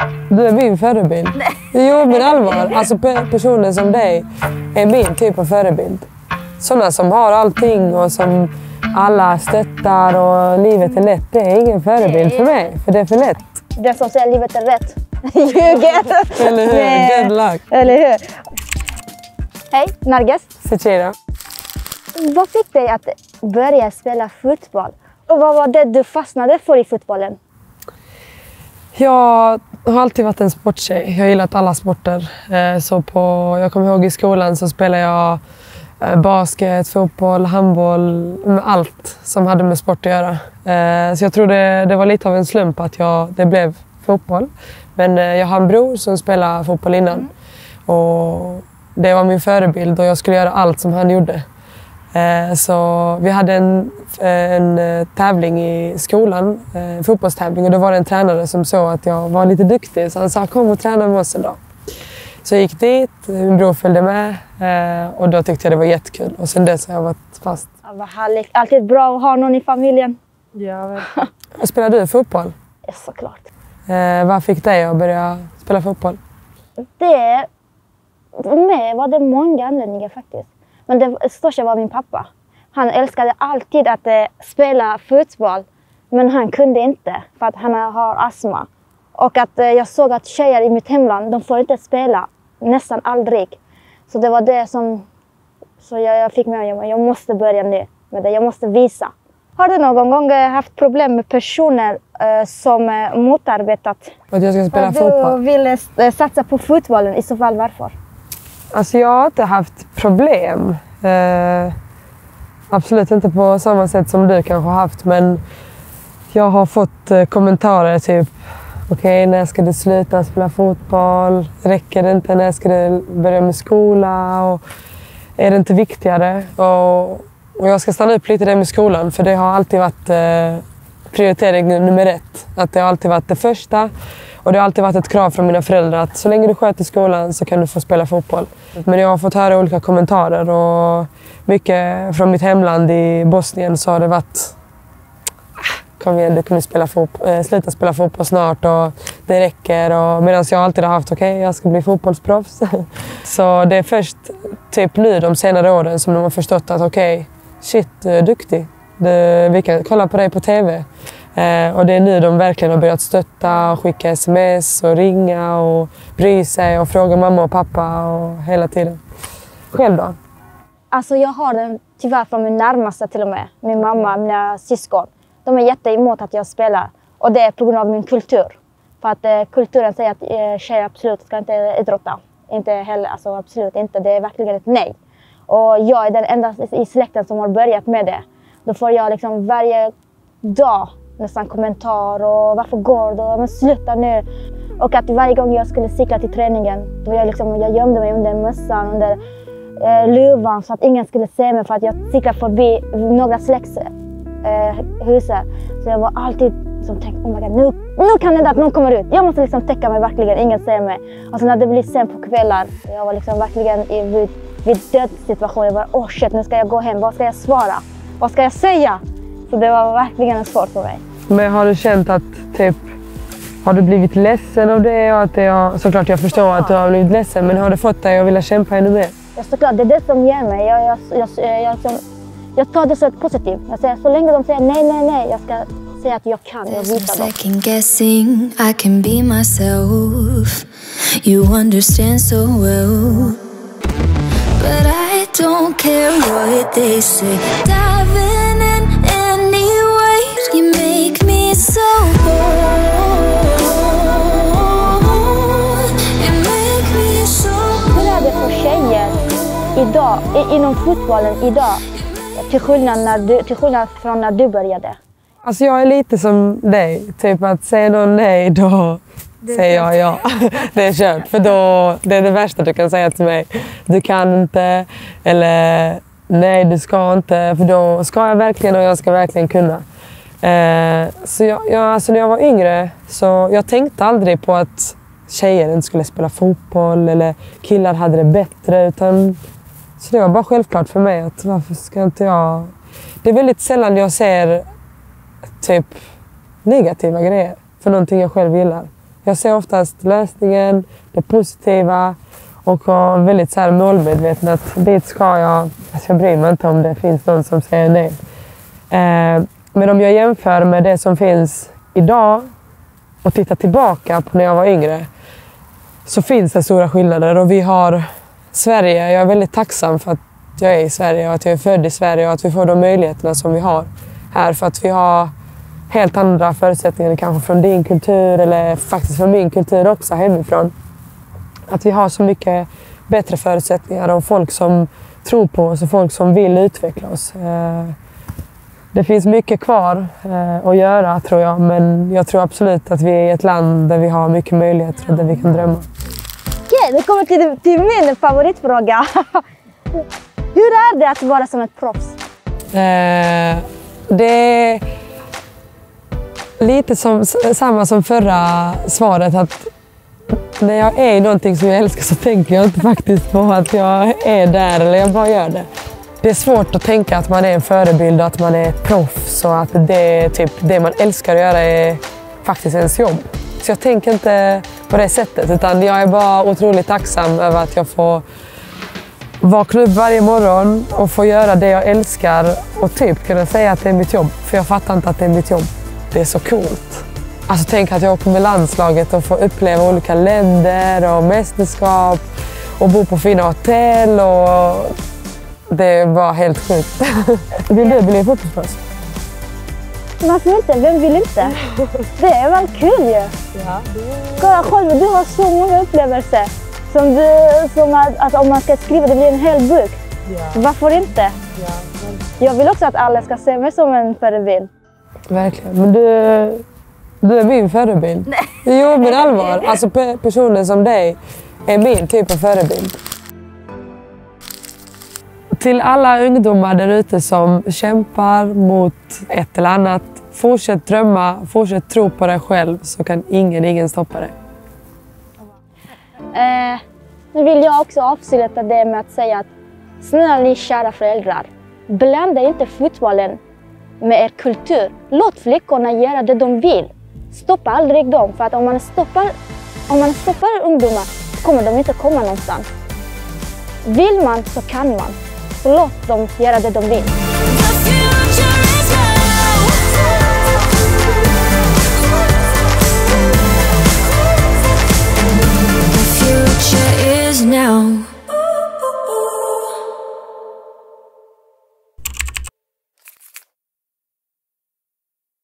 Du är min förebild. Jo, men allvar. Alltså personer som dig är min typ av förebild. Sådana som har allting och som alla stöttar och livet är lätt. Det är ingen förebild för mig, för det är för lätt. Den som säger livet är rätt ljuger. Eller hur? Good luck. Eller hur? Hej, Narges. Sechira. Vad fick dig att börja spela fotboll? Och vad var det du fastnade för i fotbollen? Jag har alltid varit en sporttjej. Jag har gillat alla sporter. Jag kommer ihåg i skolan så spelade jag basket, fotboll, handboll, allt som hade med sport att göra. Så jag tror det var lite av en slump att det blev fotboll. Men jag har en bror som spelade fotboll innan. Och det var min förebild och jag skulle göra allt som han gjorde. Så vi hade en tävling i skolan, en fotbollstävling, och då var det en tränare som såg att jag var lite duktig, så han sa kom och träna med oss en dag. Så jag gick dit, min bror följde med och då tyckte jag det var jättekul och sen dess har jag varit fast. Ja, vad härligt, alltid bra att ha någon i familjen. Ja, spelar du fotboll? Ja, såklart. Vad fick dig att börja spela fotboll? Det var det många anledningar faktiskt. Men det största var min pappa. Han älskade alltid att spela fotboll. Men han kunde inte för att han har astma. Och att jag såg att tjejer i mitt hemland, de får inte spela. Nästan aldrig. Så det var det som jag fick med mig. Jag måste börja nu med det. Jag måste visa. Har du någon gång haft problem med personer som motarbetat? Att jag ska spela fotboll? Du ville satsa på fotbollen, i så fall varför? Alltså jag har inte haft problem. Absolut inte på samma sätt som du kanske har haft. Men jag har fått kommentarer typ okej, när ska du sluta spela fotboll? Räcker det inte? När ska du börja med skola? Och är det inte viktigare? Och jag ska stanna upp lite där med skolan. För det har alltid varit prioritering nummer 1. Att det har alltid varit det första. Och det har alltid varit ett krav från mina föräldrar att så länge du sköter skolan så kan du få spela fotboll. Men jag har fått höra olika kommentarer och mycket från mitt hemland i Bosnien så har det varit kom igen, du kommer sluta spela fotboll snart och det räcker. Och medan jag alltid har haft jag ska bli fotbollsproffs. Så det är först typ nu de senare åren som de har förstått att shit, du är duktig. Vi kan kolla på dig på TV. Och det är nu de verkligen har börjat stötta och skicka sms och ringa och bry sig och fråga mamma och pappa och hela tiden. Själv då? Alltså jag har den tyvärr från min närmaste till och med. Min mamma, mina syskon. De är jätteemot att jag spelar. Och det är på grund av min kultur. För att kulturen säger att tjejer absolut ska inte idrotta. Inte heller, alltså absolut inte. Det är verkligen ett nej. Och jag är den enda i släkten som har börjat med det. Då får jag liksom varje dag nästan kommentar och varför går du? Men sluta nu. Och att varje gång jag skulle cykla till träningen, då jag gömde mig under mössan, under luvan så att ingen skulle se mig för att jag cyklade förbi några släkts huset. Så jag var alltid tänkte, oh my God, nu kan det att någon kommer ut. Jag måste täcka mig verkligen, ingen ser mig. Och så när det blir sen på kvällar, jag var verkligen vid dödssituation. Jag bara, shit, nu ska jag gå hem. Vad ska jag svara? Vad ska jag säga? Så det var verkligen svårt för mig. Men har du känt att har du blivit ledsen av det? Och att såklart jag förstår att du har blivit ledsen, men har det fått dig att vilja kämpa ännu mer? Ja, såklart, det är det som ger mig. Jag tar det så positivt. Jag säger, så länge de säger nej, jag ska säga att jag kan. Jag visar dem. Second guessing, I can be myself. You understand so well. But I don't care what they say. Diving in any way. You make me so bold. You make me so bold. Hur är det för tjejer idag, inom fotbollen idag? Till skillnad från när du började. Alltså jag är lite som dig. Typ att säga någon nej, då säger jag ja. Det är kört. För då, det är det värsta du kan säga till mig. Du kan inte. Eller nej, du ska inte. För då ska jag verkligen och jag ska verkligen kunna. Så alltså när jag var yngre så jag tänkte aldrig på att tjejer inte skulle spela fotboll. Eller killar hade det bättre. Utan, så det var bara självklart för mig att varför ska inte jag... Det är väldigt sällan jag ser typ negativa grejer för någonting jag själv gillar. Jag ser oftast lösningen, det positiva och är väldigt så här målmedveten att dit ska jag. Alltså jag bryr mig inte om det finns någon som säger nej. Men om jag jämför med det som finns idag och tittar tillbaka på när jag var yngre så finns det stora skillnader. Och vi har Sverige, jag är väldigt tacksam för att jag är i Sverige och att jag är född i Sverige och att vi får de möjligheterna som vi har här. För att vi har helt andra förutsättningar kanske från din kultur eller faktiskt från min kultur också hemifrån. Att vi har så mycket bättre förutsättningar och folk som tror på oss och folk som vill utveckla oss. Det finns mycket kvar att göra tror jag, men jag tror absolut att vi är ett land där vi har mycket möjligheter och där vi kan drömma. Okej, det kommer till min favoritfråga. Hur är det att vara som ett proffs? Det är lite samma som förra svaret, att när jag är i någonting som jag älskar så tänker jag inte faktiskt på att jag är där eller jag bara gör det. Det är svårt att tänka att man är en förebild och att man är ett proffs och att det är typ det man älskar att göra är faktiskt ens jobb. Så jag tänker inte på det sättet, utan jag är bara otroligt tacksam över att jag får vakna upp varje morgon och få göra det jag älskar och typ kunna säga att det är mitt jobb. För jag fattar inte att det är mitt jobb. Det är så coolt. Alltså tänk att jag åker med landslaget och får uppleva olika länder och mästerskap och bo på fina hotell och det var helt sjukt. Vill du bli fotbollsproffs? Varför inte? Vem vill inte? Det är väl kul ju? Ja, kolla själv, du har så många upplevelser som att om man ska skriva det blir en hel bok. Ja. Varför inte? Ja, jag vill också att alla ska se mig som en förebild. Verkligen, men du är min förebild. Nej. Jo, men allvar. Alltså personer som dig är min typ av förebild. Till alla ungdomar där ute som kämpar mot ett eller annat, fortsätt drömma, fortsätt tro på dig själv så kan ingen stoppa dig. Nu vill jag också avsluta det med att säga att snälla ni kära föräldrar, blanda inte fotbollen med er kultur. Låt flickorna göra det de vill. Stoppa aldrig dem, för att om man stoppar ungdomar kommer de inte komma någonstans. Vill man så kan man. Så låt dem göra det de vill.